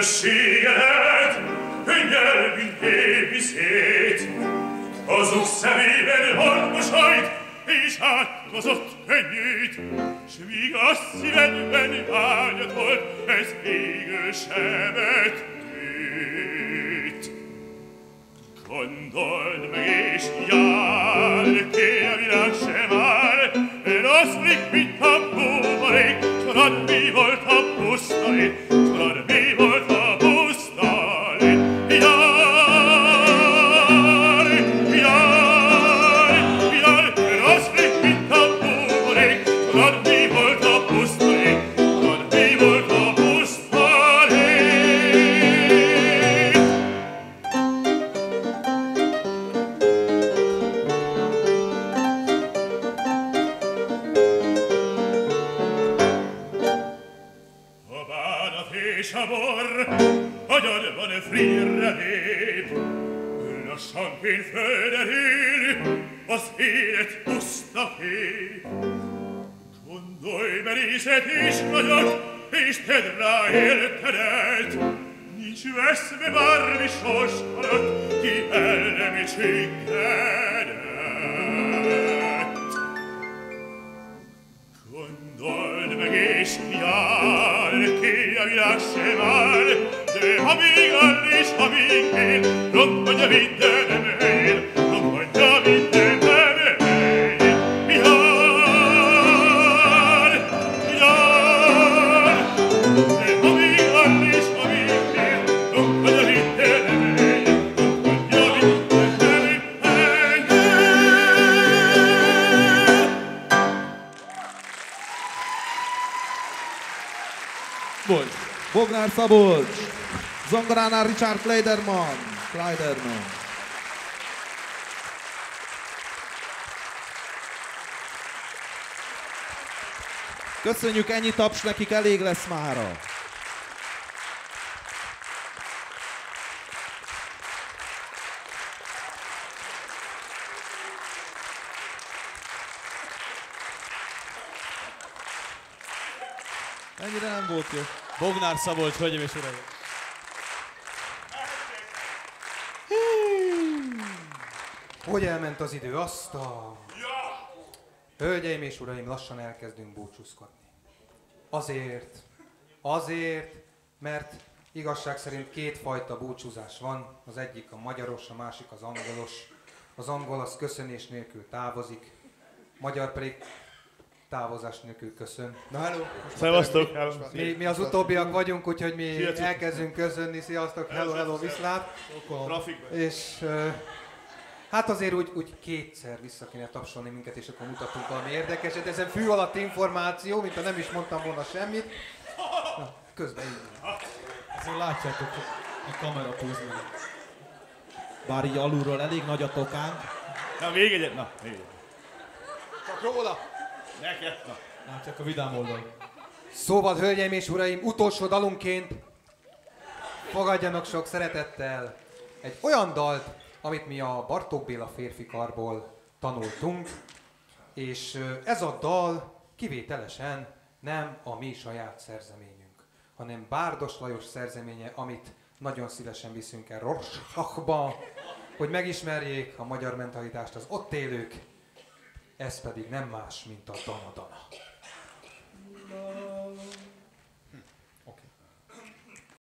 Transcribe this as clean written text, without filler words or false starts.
Szívességet, nyelvünk évi szét, azok szemében hangosajt, és átkozott könnyűt, s míg a szívedben vágyatolt, ez égő sebet üt. Gondold meg és jár, ké a világ sem áll, eloszlik, mint a buborék, tudod, mi volt a puszta lét, tudod, mi volt a puszta lét. Jár, jár, jár, eloszlik, mint a buborék, tudod, mi volt a puszta lét, tudod, mi volt a puszta lét. A bánat és a bor agyadban frírre lép, lassanként földerül az élet puszta kép. Gondolj merészet és nagyot, és tedd rá értedelt, nincs veszve bármi sors alatt, ki el nem csikkedett. Gondold meg és jár, ki a világ sem áll, de ha még áll és ha még él, rontkodja minden nem él, rontkodja minden nem él. Jár, jár, de ha még áll és ha még él, rontkodja minden nem él, rontkodja minden nem él. Bognár Szabolcs, zongoránál Richard Kleiderman. Köszönjük, ennyi taps nekik elég lesz mára. Ennyire nem volt jó. Bognár Szabolcs, hölgyeim és uraim! Hogy elment az idő, azt a... Hölgyeim és uraim, lassan elkezdünk búcsúzkodni. Azért, mert igazság szerint kétfajta búcsúzás van. Az egyik a magyaros, a másik az angolos. Az angol az köszönés nélkül távozik, magyar pedig távozás nélkül köszön. Na, hello! Szevasztok! Mi az utóbbiak vagyunk, úgyhogy mi elkezdünk köszönni. Sziasztok, hello, viszlát! És hát azért úgy kétszer vissza kéne tapsolni minket, és akkor mutatunk valami érdekeset. Ezen fű alatt információ, mint ha nem is mondtam volna semmit. Na, közben így. Azért látjátok, a kamera púzni. Bár így alulról elég nagy a tokánk. Na, még egyet, na, még egyet. Csak róla! Neked, na. Csak a vidám oldal. Szóval, hölgyeim és uraim, utolsó dalunként fogadjanak sok szeretettel egy olyan dalt, amit mi a Bartók Béla férfi karból tanultunk, és ez a dal kivételesen nem a mi saját szerzeményünk, hanem Bárdos Lajos szerzeménye, amit nagyon szívesen viszünk el Rorschachba, hogy megismerjék a magyar mentalitást az ott élők, ez pedig nem más, mint a Dana Dana.